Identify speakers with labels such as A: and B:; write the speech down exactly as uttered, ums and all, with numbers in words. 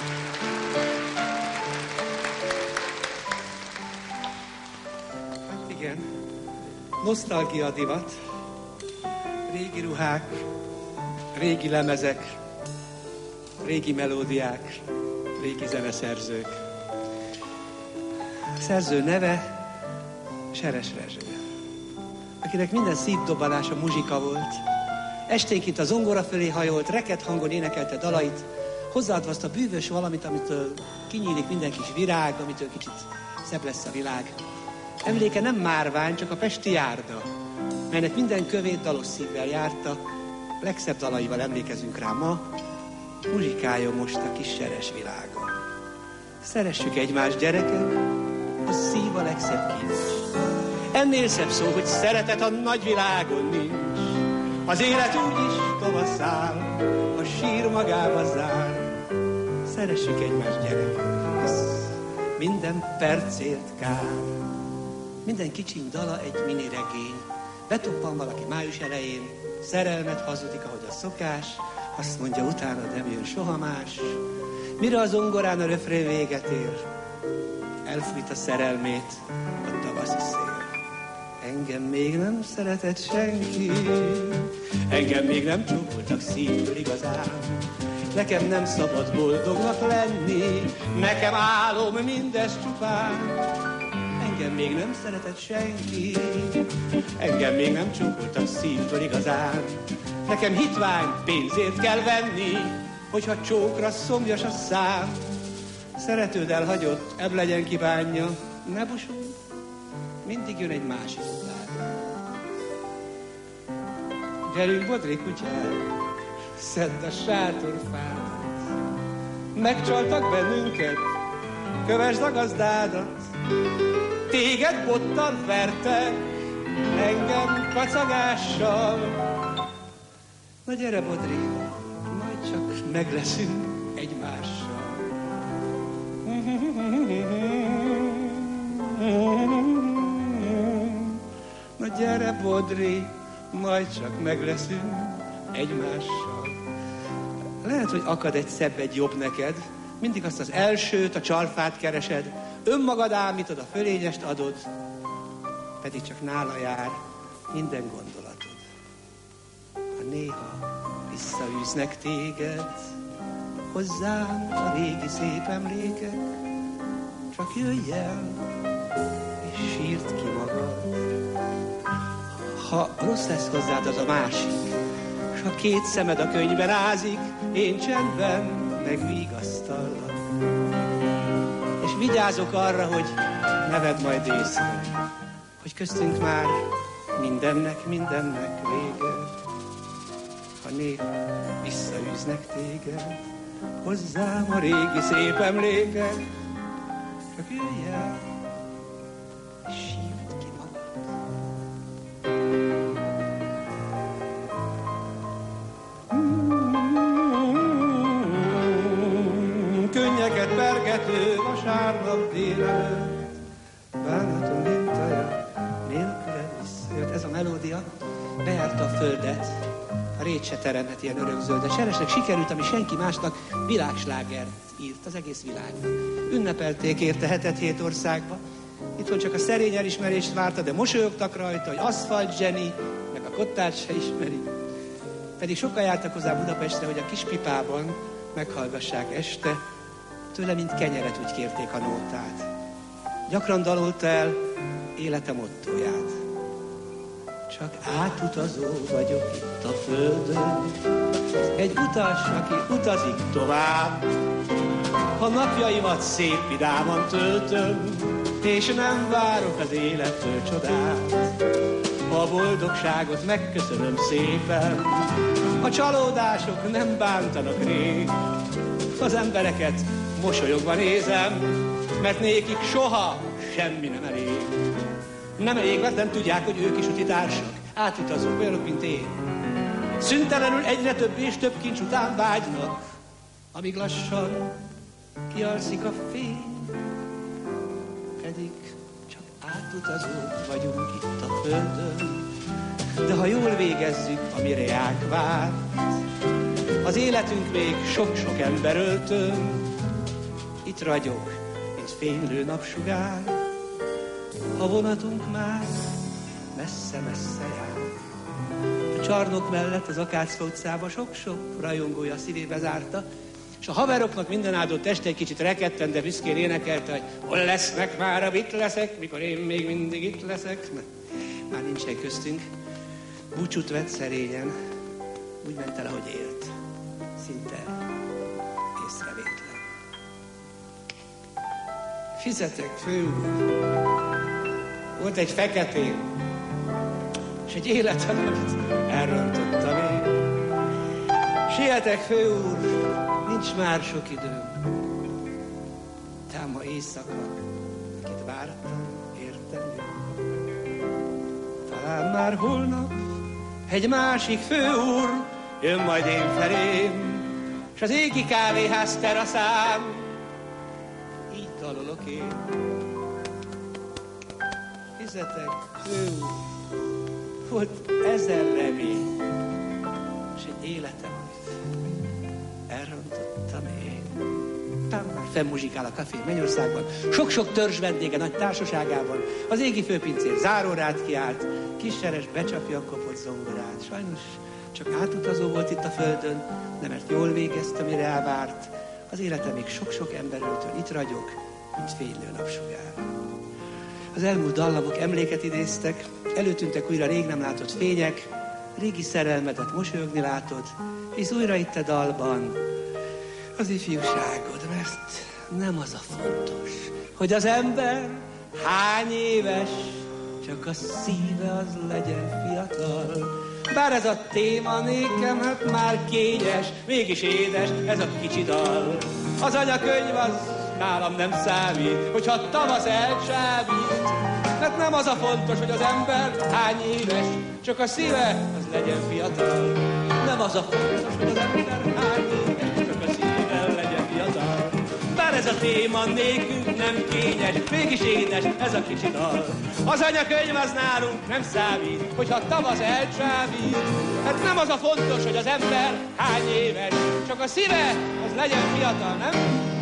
A: Hát igen, nosztalgia divat, régi ruhák, régi lemezek, régi melódiák, régi zeneszerzők. A szerző neve Seres Rezső, akinek minden szívdobbanása muzsika volt. Esténként a zongora fölé hajolt, reket hangon énekelte dalait, hozzáadva azt a bűvös valamit, amitől kinyílik minden kis virág, amitől kicsit szebb lesz a világ. Emléke nem márvány, csak a pesti járda, melynek minden kövét dalos szívvel járta. Legszebb dalaival emlékezünk rá ma, muzsikáljon most a kis Seres világa. Szeressük egymást, gyerekek, a szív a legszebb kincs. Ennél szebb szó, hogy szeretet a nagyvilágon nincs. Az élet úgyis tavasszál, a sír magába zár. Szeressük egymást, gyerekek, ez minden percért kár. Minden kicsiny dala egy mini regény. Betoppan valaki május elején, szerelmet hazudik, ahogy a szokás, azt mondja, utána nem jön soha más. Mire az zongorán a röfrén véget ér, elfújt a szerelmét a tavaszi szél. Engem még nem szeretett senki, engem még nem csókoltak szívből igazán. Nekem nem szabad boldognak lenni, nekem álom mindez csupán. Engem még nem szeretett senki, engem még nem csókoltak szívből igazán. Nekem hitvány pénzért kell venni, hogyha csókra szomjas a szám. Szeretőd elhagyott, ebb legyen kívánja, ne busulj, mindig jön egy másik után. Gyerünk, Bodri kutyám, szedd a sátorfádat. Megcsaltak bennünket, kövesd a gazdádat. Téged bottal vertek, engem kacagással. Na gyere, Bodri, majd csak megleszünk egymással. Na gyere, Bodri, majd csak megleszünk egymással. Lehet, hogy akad egy szebb, egy jobb neked. Mindig azt az elsőt, a csalfát keresed. Önmagad ámítod, a fölényest adod. Pedig csak nála jár minden gondolatod. Ha néha visszaűznek téged hozzám a régi szép emlékek, csak jöjj el és sírd ki magad. Ha rossz lesz hozzád az a másik, s ha két szemed a könyvben ázik, én csendben megvigasztallak. És vigyázok arra, hogy ne vedd majd észre, hogy köztünk már mindennek, mindennek vége. Ha néha visszaűznek téged hozzám a régi szép emlékek, csak jöjj el és sírd ki magad. Mm-hmm. Könnyeket pergető vasárnap délelőtt, bánatom mintaja nélküled visszajött. Ez a melódia bejárta a földet, a rét se teremhet ilyen örökzöldet. Seresnek sikerült, ami senki másnak, világslágert írt az egész világnak. Ünnepelték érte hetet hét országba. Itthon csak a szerény elismerést várta, de mosolyogtak rajta, hogy aszfalt zseni, meg a kottát se ismeri. Pedig sokan jártak hozzá Budapestre, hogy a Kispipában meghallgassák este. Tőle, mint kenyeret, úgy kérték a nótát. Gyakran dalolta el élete mottóját. Csak átutazó vagyok itt a földön, egy utas, aki utazik tovább. Ha napjaimat szép vidáman töltöm, és nem várok az élettől csodát. Ha a boldogságot megköszönöm szépen, a csalódások nem bántanak rég. Az embereket mosolyogva nézem, mert nékik soha semmi nem elég. Nem elég, mert nem tudják, hogy ők is utitársak, átutazók, olyanok, mint én. Szüntelenül egyre több és több kincs után vágynak, amíg lassan kialszik a fény. Pedig csak átutazók vagyunk itt a földön, de ha jól végezzük, amire ránk vár, az életünk még sok-sok ember öltön. itt ragyog, mint fénylő napsugár. A vonatunk már messze-messze jár. A csarnok mellett az Akácfa utcába sok-sok rajongója szívébe zárta, és a haveroknak minden áldott este egy kicsit rekedten, de büszkén énekelte, hogy hol lesznek már a mit leszek, mikor én még mindig itt leszek. Már nincsen köztünk. Búcsút vett szerényen, úgy ment el, ahogy élt. Szinte észrevétlen. Fizetek, főúr. Volt egy feketén, és egy életem, amit elrontottam én. Sietek, főúr, nincs már sok időm. Tám ma éjszaka, akit vártam, értem jön. Talán már holnap egy másik főúr jön majd én felém, s az égi kávéház teraszán így dalolok én. Fizetek, főúr, volt ezer remény, és egy életem, elrontottam én. Tám már fennmuzsikál a kafé Mennyországban, sok-sok törzs vendége nagy társaságában, az égi főpincér zárórát kiált, kis Seres becsapja a kopott zongorát. Sajnos csak átutazó volt itt a földön, de mert jól végezte, mire elvárt, az élete még sok-sok emberöltől itt ragyog, mint fénylő napsugár. Az elmúlt dallamok emléket idéztek, előtűntek újra rég nem látott fények, régi szerelmedet mosolyogni látod, és újra itt a dalban az ifjúságod, mert nem az a fontos, hogy az ember hány éves, csak a szíve az legyen fiatal. Bár ez a téma nékem hát már kényes, mégis édes ez a kicsi dal. Az anyakönyv az nálam nem számít, hogyha tavasz elcsábít. Mert nem az a fontos, hogy az ember hány éves, csak a szíve az legyen fiatal. Nem az a fontos, hogy az ember hány éves, csak a szíve legyen fiatal. Bár ez a téma nélkül nem kényes, mégis édes ez a kicsi dal. Az anyakönyv az nálunk nem számít, hogyha tavasz elcsábít. Hát nem az a fontos, hogy az ember hány éves, csak a szíve az legyen fiatal, nem?